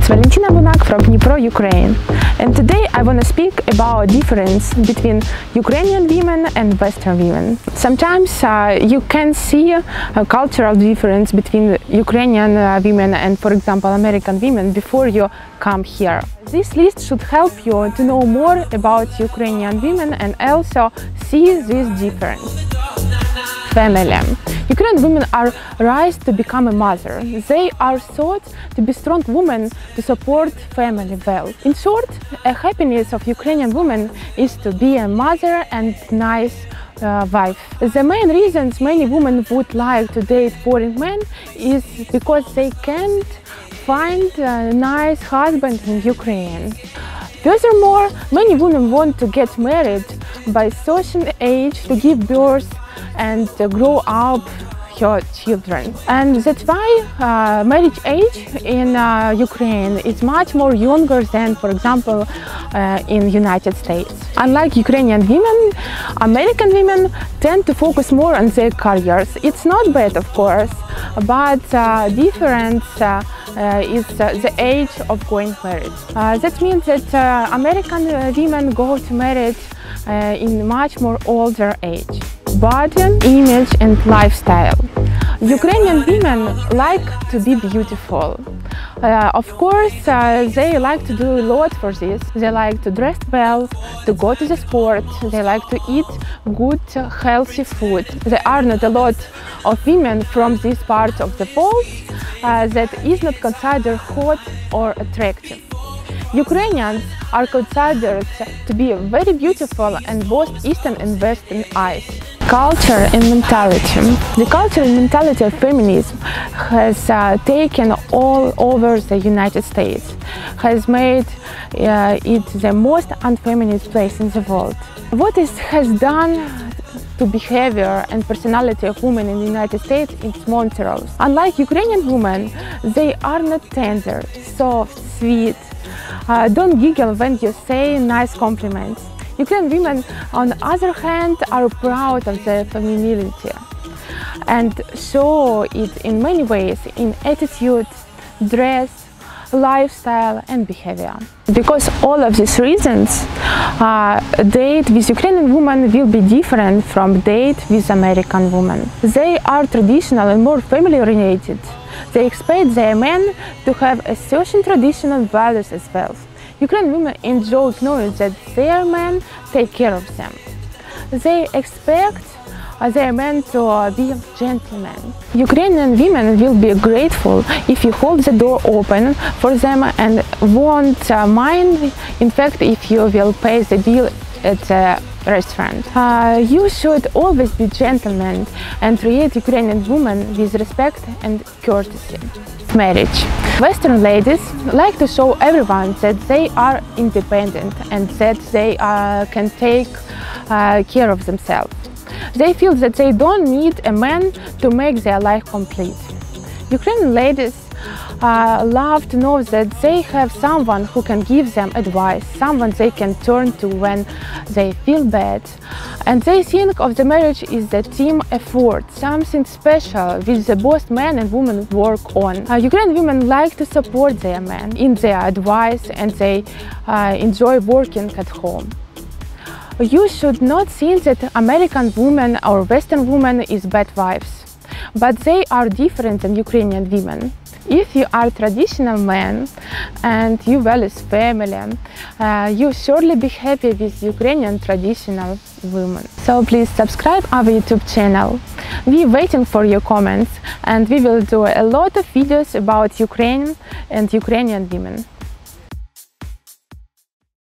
Valentina Bunak from Dnipro, Ukraine, and today I want to speak about difference between Ukrainian women and Western women. Sometimes you can see a cultural difference between Ukrainian women and, for example, American women before you come here. This list should help you to know more about Ukrainian women and also see this difference. Family. Ukrainian women are raised to become a mother. They are thought to be strong women to support family well. In short, a happiness of Ukrainian women is to be a mother and nice wife. The main reasons many women would like to date foreign men is because they can't find a nice husband in Ukraine. Furthermore, many women want to get married by certain age to give birth and grow up her children. And that's why marriage age in Ukraine is much more younger than, for example, in United States. Unlike Ukrainian women, American women tend to focus more on their careers. It's not bad, of course, but difference is the age of going married. That means that American women go to marriage in much more older age. Body, image and lifestyle. Ukrainian women like to be beautiful. Of course, they like to do a lot for this. They like to dress well, to go to the sport, they like to eat good, healthy food. There are not a lot of women from this part of the world that is not considered hot or attractive. Ukrainians are considered to be very beautiful in both Eastern and Western eyes. Culture and mentality. The culture and mentality of feminism has taken all over the United States, has made it the most unfeminist place in the world. What it has done to behavior and personality of women in the United States is monstrous. Unlike Ukrainian women, they are not tender, soft, sweet. Don't giggle when you say nice compliments. Ukrainian women, on the other hand, are proud of their femininity and show it in many ways in attitude, dress, lifestyle and behavior. Because all of these reasons, date with Ukrainian women will be different from date with American women. They are traditional and more family oriented. They expect their men to have a certain traditional values as well. Ukrainian women enjoy knowing that their men take care of them. They expect their men to be gentlemen. Ukrainian women will be grateful if you hold the door open for them and won't mind, in fact, if you will pay the bill at the restaurant. You should always be gentlemen and treat Ukrainian women with respect and courtesy. Marriage. Western ladies like to show everyone that they are independent and that they can take care of themselves. They feel that they don't need a man to make their life complete. Ukrainian ladies love to know that they have someone who can give them advice, someone they can turn to when they feel bad. And they think of the marriage is a team effort, something special which both men and women work on. Ukrainian women like to support their men in their advice and they enjoy working at home. You should not think that American women or Western women is bad wives, but they are different than Ukrainian women. If you are traditional man and you value family, you surely be happy with Ukrainian traditional women. So please subscribe our YouTube channel. We're waiting for your comments and we will do a lot of videos about Ukraine and Ukrainian women.